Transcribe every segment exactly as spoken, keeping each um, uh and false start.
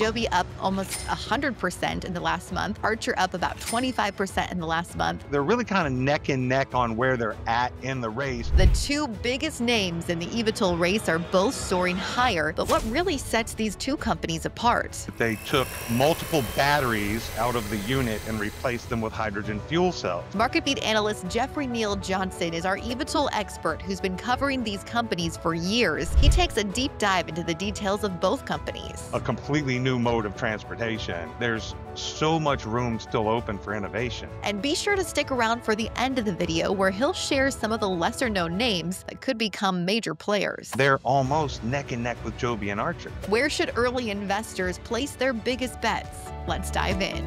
Joby up almost one hundred percent in the last month, Archer up about twenty-five percent in the last month. They're really kind of neck and neck on where they're at in the race. The two biggest names in the eVTOL race are both soaring higher, but what really sets these two companies apart? They took multiple batteries out of the unit and replaced them with hydrogen fuel cells. MarketBeat analyst Jeffrey Neal Johnson is our eVTOL expert who's been covering these companies for years. He takes a deep dive into the details of both companies. A completely new mode of transportation. There's so much room still open for innovation. And be sure to stick around for the end of the video where he'll share some of the lesser known names that could become major players. They're almost neck and neck with Joby and Archer. Where should early investors place their biggest bets? Let's dive in.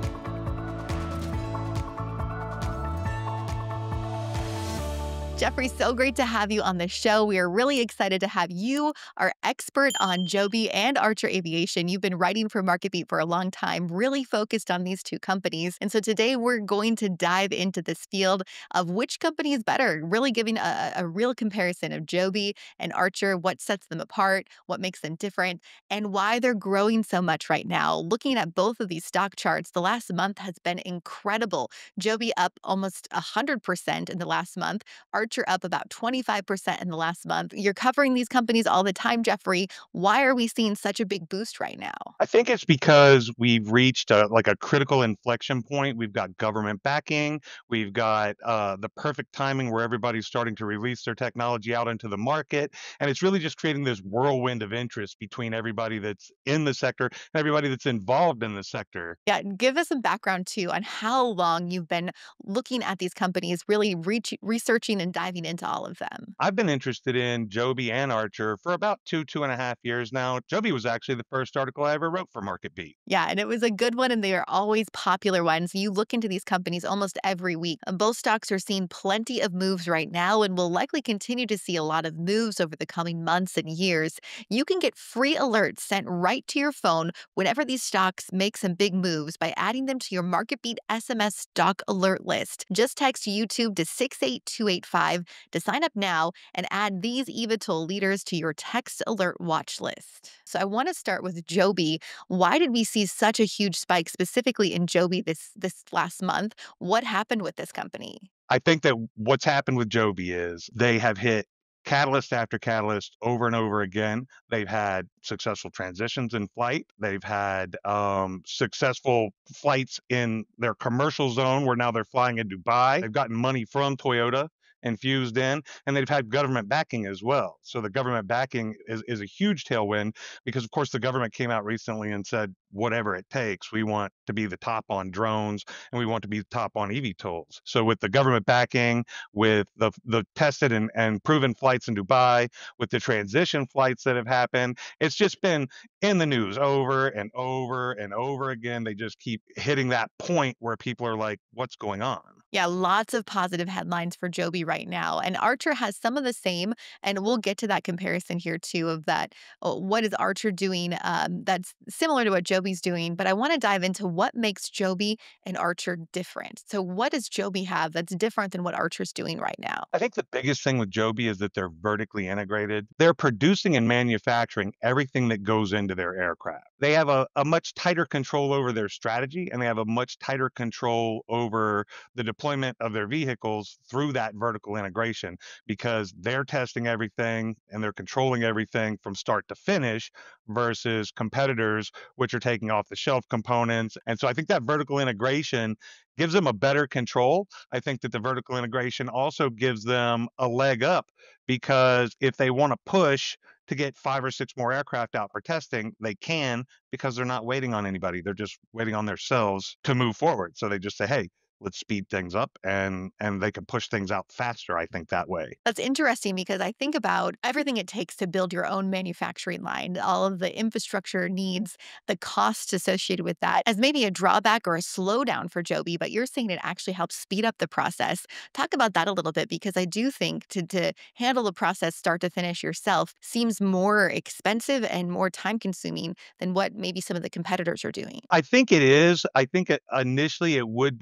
Jeffrey, so great to have you on the show. We are really excited to have you, our expert on Joby and Archer Aviation. You've been writing for MarketBeat for a long time, really focused on these two companies. And so today we're going to dive into this field of which company is better, really giving a, a real comparison of Joby and Archer, what sets them apart, what makes them different, and why they're growing so much right now. Looking at both of these stock charts, the last month has been incredible. Joby up almost one hundred percent in the last month. Archer up about twenty-five percent in the last month. You're covering these companies all the time, Jeffrey. Why are we seeing such a big boost right now? I think it's because we've reached a, like a critical inflection point. We've got government backing. We've got uh, the perfect timing where everybody's starting to release their technology out into the market. And it's really just creating this whirlwind of interest between everybody that's in the sector and everybody that's involved in the sector. Yeah, give us some background too on how long you've been looking at these companies, really reach, researching and diving into all of them. I've been interested in Joby and Archer for about two, two and a half years now. Joby was actually the first article I ever wrote for MarketBeat. Yeah, and it was a good one, and they are always popular ones. You look into these companies almost every week. And both stocks are seeing plenty of moves right now and will likely continue to see a lot of moves over the coming months and years. You can get free alerts sent right to your phone whenever these stocks make some big moves by adding them to your MarketBeat S M S stock alert list. Just text YouTube to six eight two eight five to sign up now and add these eVTOL leaders to your text alert watch list. So I want to start with Joby. Why did we see such a huge spike specifically in Joby this this last month? What happened with this company? I think that what's happened with Joby is they have hit catalyst after catalyst over and over again. They've had successful transitions in flight. They've had um, successful flights in their commercial zone where now they're flying in Dubai. They've gotten money from Toyota infused in, and they've had government backing as well. So the government backing is, is a huge tailwind because, of course, the government came out recently and said, whatever it takes, we want to be the top on drones and we want to be the top on eVTOLs. So with the government backing, with the the tested and, and proven flights in Dubai, with the transition flights that have happened, it's just been in the news over and over and over again. They just keep hitting that point where people are like, what's going on? Yeah, lots of positive headlines for Joby right now. And Archer has some of the same. And we'll get to that comparison here too of that. Oh, what is Archer doing um, that's similar to what Joby's doing? But I want to dive into what makes Joby and Archer different. So what does Joby have that's different than what Archer's doing right now? I think the biggest thing with Joby is that they're vertically integrated. They're producing and manufacturing everything that goes into their aircraft. They have a, a much tighter control over their strategy, and they have a much tighter control over the deployment of their vehicles through that vertical integration because they're testing everything and they're controlling everything from start to finish versus competitors, which are taking off the shelf components. And so I think that vertical integration gives them a better control. I think that the vertical integration also gives them a leg up because if they want to push to get five or six more aircraft out for testing, they can because they're not waiting on anybody. They're just waiting on themselves to move forward. So they just say, hey, let's speed things up, and and they can push things out faster, I think, that way. That's interesting because I think about everything it takes to build your own manufacturing line, all of the infrastructure needs, the costs associated with that as maybe a drawback or a slowdown for Joby, but you're saying it actually helps speed up the process. Talk about that a little bit because I do think to, to handle the process start to finish yourself seems more expensive and more time consuming than what maybe some of the competitors are doing. I think it is. I think it, initially it would be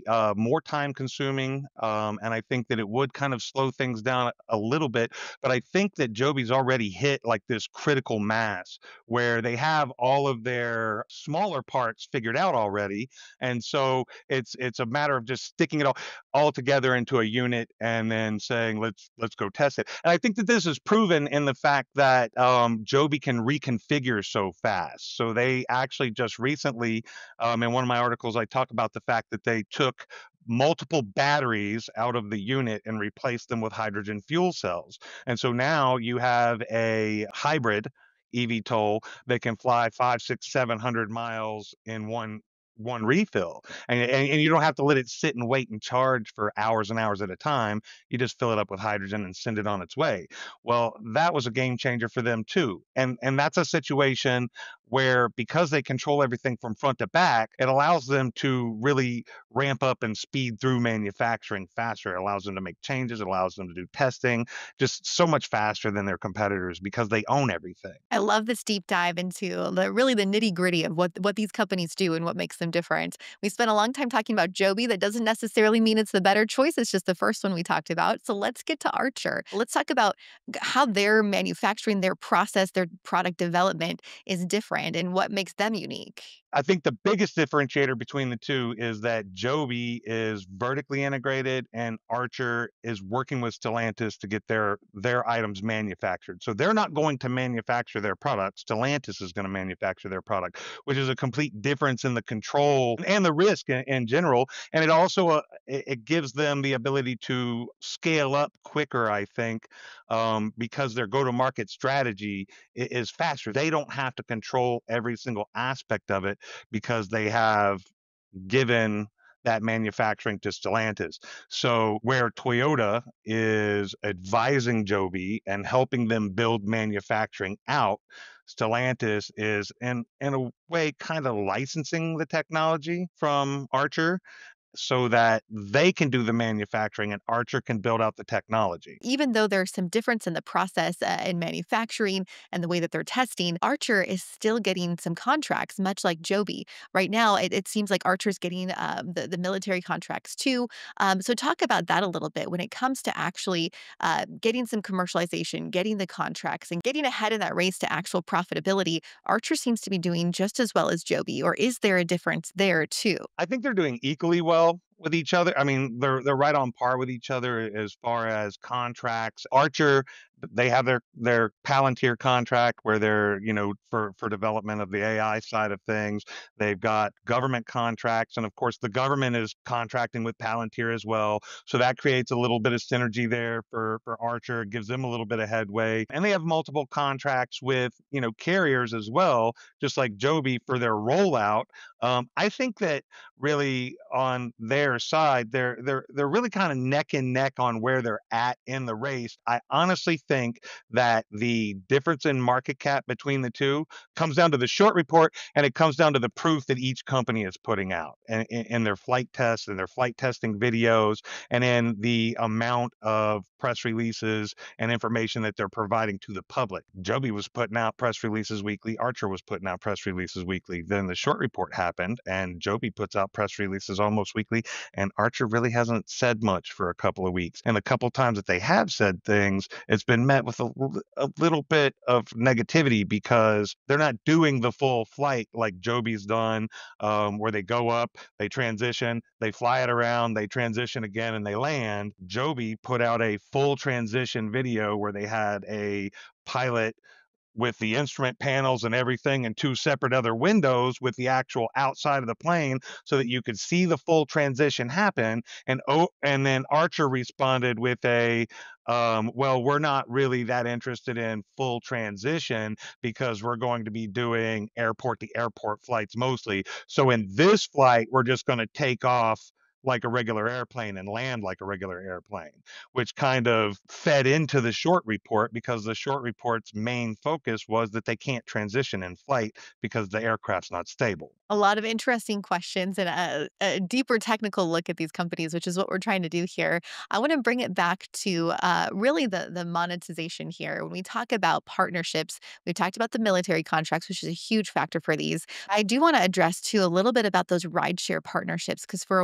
uh, more time consuming, um, and I think that it would kind of slow things down a little bit. But I think that Joby's already hit like this critical mass where they have all of their smaller parts figured out already, and so it's it's a matter of just sticking it all all together into a unit and then saying let's let's go test it. And I think that this is proven in the fact that um, Joby can reconfigure so fast. So they actually just recently, um, in one of my articles, I talk about the fact that they took multiple batteries out of the unit and replaced them with hydrogen fuel cells. And so now you have a hybrid eVTOL that can fly five, six, seven hundred miles in one one refill, and, and and you don't have to let it sit and wait and charge for hours and hours at a time. You just fill it up with hydrogen and send it on its way. Well, that was a game changer for them too, and and that's a situation where because they control everything from front to back, it allows them to really ramp up and speed through manufacturing faster. It allows them to make changes. It allows them to do testing just so much faster than their competitors because they own everything. I love this deep dive into the really the nitty-gritty of what what these companies do and what makes them different. We spent a long time talking about Joby. That doesn't necessarily mean it's the better choice. It's just the first one we talked about. So let's get to Archer. Let's talk about g- how their manufacturing, their process, their product development is different and what makes them unique. I think the biggest differentiator between the two is that Joby is vertically integrated and Archer is working with Stellantis to get their their items manufactured. So they're not going to manufacture their product. Stellantis is going to manufacture their product, which is a complete difference in the control and the risk in, in general. And it also uh, it, it gives them the ability to scale up quicker, I think, um, because their go-to-market strategy i- is faster. They don't have to control every single aspect of it because they have given that manufacturing to Stellantis. So where Toyota is advising Joby and helping them build manufacturing out, Stellantis is in in a way kind of licensing the technology from Archer so that they can do the manufacturing and Archer can build out the technology. Even though there's some difference in the process uh, in manufacturing and the way that they're testing, Archer is still getting some contracts, much like Joby. Right now, it, it seems like Archer's getting um, the, the military contracts too. Um, so, talk about that a little bit when it comes to actually uh, getting some commercialization, getting the contracts, and getting ahead in that race to actual profitability. Archer seems to be doing just as well as Joby, or is there a difference there too? I think they're doing equally well with each other. I mean, they're they're right on par with each other as far as contracts. Archer, they have their their Palantir contract where they're, you know, for for development of the A I side of things. They've got government contracts, and of course, the government is contracting with Palantir as well. So that creates a little bit of synergy there for for Archer, gives them a little bit of headway. And they have multiple contracts with, you know, carriers as well, just like Joby for their rollout. Um, I think that really on their side, they're they're they're really kind of neck and neck on where they're at in the race. I honestly think that the difference in market cap between the two comes down to the short report and it comes down to the proof that each company is putting out and in, in their flight tests and their flight testing videos and in the amount of press releases and information that they're providing to the public. Joby was putting out press releases weekly, Archer was putting out press releases weekly. Then the short report happened and Joby puts out press releases almost weekly and Archer really hasn't said much for a couple of weeks. And the couple times that they have said things, it's been met with a, a little bit of negativity because they're not doing the full flight like Joby's done, um, where they go up, they transition, they fly it around, they transition again, and they land. Joby put out a full transition video where they had a pilot with the instrument panels and everything and two separate other windows with the actual outside of the plane so that you could see the full transition happen. And oh, and then Archer responded with a um, well, we're not really that interested in full transition because we're going to be doing airport to airport flights mostly. So in this flight, we're just going to take off like a regular airplane and land like a regular airplane, which kind of fed into the short report because the short report's main focus was that they can't transition in flight because the aircraft's not stable. A lot of interesting questions and a, a deeper technical look at these companies, which is what we're trying to do here. I want to bring it back to uh, really the the monetization here. When we talk about partnerships, we talked about the military contracts, which is a huge factor for these. I do want to address too a little bit about those rideshare partnerships because for a while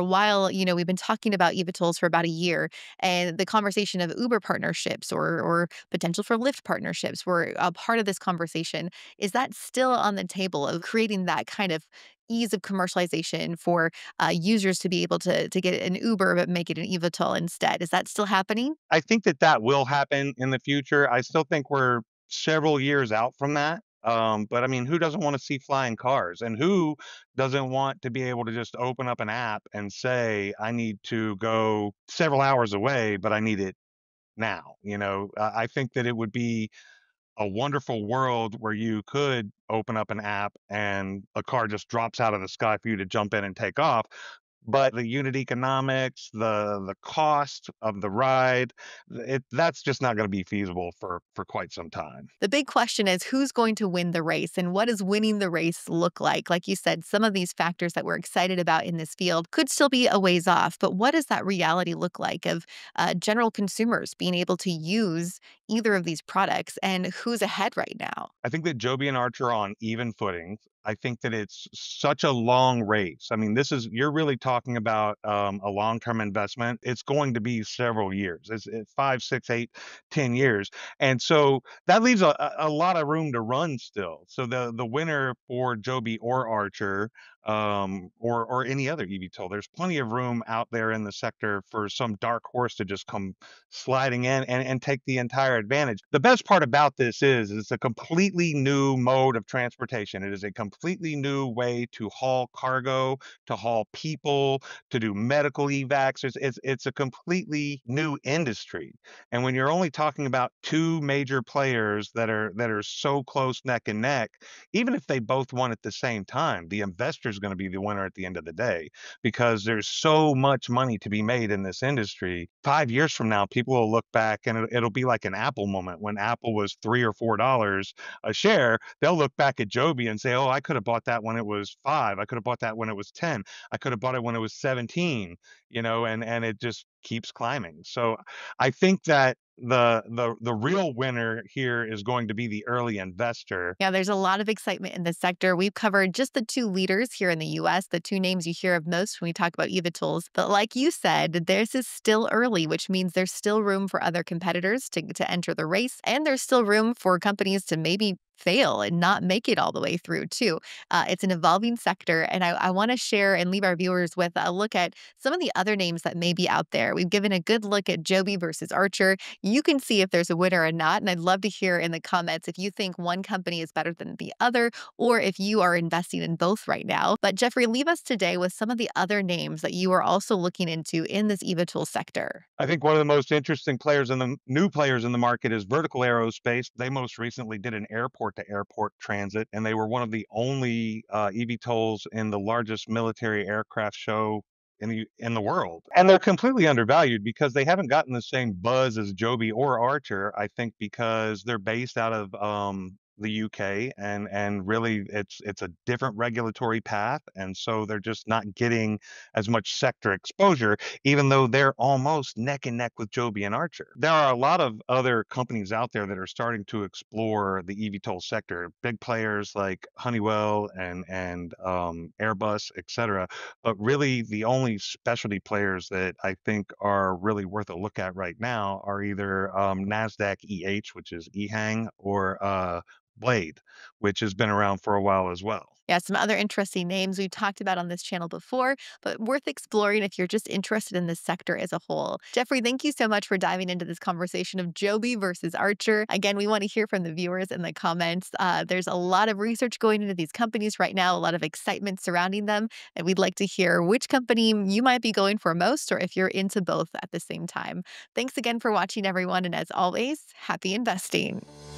while, you know, we've been talking about eVTOLs for about a year, and the conversation of Uber partnerships or or potential for Lyft partnerships were a part of this conversation. Is that still on the table of creating that kind of ease of commercialization for uh, users to be able to to get an Uber but make it an eVTOL instead? Is that still happening? I think that that will happen in the future. I still think we're several years out from that. Um, but I mean, who doesn't want to see flying cars? And who doesn't want to be able to just open up an app and say, I need to go several hours away, but I need it now? You know, uh, I think that it would be a wonderful world where you could open up an app and a car just drops out of the sky for you to jump in and take off. But the unit economics, the the cost of the ride, it that's just not going to be feasible for for quite some time. The big question is who's going to win the race and what does winning the race look like? Like you said, some of these factors that we're excited about in this field could still be a ways off, but what does that reality look like of uh, general consumers being able to use either of these products and who's ahead right now? I think that Joby and Archer are on even footing. I think that it's such a long race. I mean, this is you're really talking about um, a long-term investment. It's going to be several years. It's, it's five, six, eight, ten years, and so that leaves a, a a lot of room to run still. So the the winner for Joby or Archer, um, or or any other eVTOL, there's plenty of room out there in the sector for some dark horse to just come sliding in and, and take the entire advantage. The best part about this is it's a completely new mode of transportation. It is a completely new way to haul cargo, to haul people, to do medical evacs. It's, it's, it's a completely new industry. And when you're only talking about two major players that are that are so close neck and neck, even if they both won at the same time, the investor is going to be the winner at the end of the day because there's so much money to be made in this industry. Five years from now, people will look back and it, it'll be like an Apple moment when Apple was three or four dollars a share. They'll look back at Joby and say, "Oh, I could have bought that when it was five. I could have bought that when it was ten. I could have bought it when it was seventeen." You know, and and it just keeps climbing. So I think that the the the real winner here is going to be the early investor. Yeah, there's a lot of excitement in this sector. We've covered just the two leaders here in the U S, the two names you hear of most when we talk about eVTOLs. But like you said, this is still early, which means there's still room for other competitors to, to enter the race. And there's still room for companies to maybe fail and not make it all the way through, too. Uh, it's an evolving sector. And I, I want to share and leave our viewers with a look at some of the other names that may be out there. We've given a good look at Joby versus Archer. You can see if there's a winner or not. And I'd love to hear in the comments if you think one company is better than the other, or if you are investing in both right now. But Jeffrey, leave us today with some of the other names that you are also looking into in this eVTOL sector. I think one of the most interesting players in the new players in the market is Vertical Aerospace. They most recently did an airport to airport transit, and they were one of the only uh, eVTOLs in the largest military aircraft show in the in the world. And they're completely undervalued because they haven't gotten the same buzz as Joby or Archer. I think because they're based out of um, the U K, and and really it's it's a different regulatory path, and so they're just not getting as much sector exposure even though they're almost neck and neck with Joby and Archer. There are a lot of other companies out there that are starting to explore the eVTOL sector, big players like Honeywell and and um, Airbus, et cetera. But really, the only specialty players that I think are really worth a look at right now are either um, NASDAQ E H, which is EHang, or uh, Blade, which has been around for a while as well. Yeah, some other interesting names we've talked about on this channel before, but worth exploring if you're just interested in this sector as a whole. Jeffrey, thank you so much for diving into this conversation of Joby versus Archer. Again, we want to hear from the viewers in the comments. Uh, there's a lot of research going into these companies right now, a lot of excitement surrounding them, and we'd like to hear which company you might be going for most, or if you're into both at the same time. Thanks again for watching, everyone, and as always, happy investing.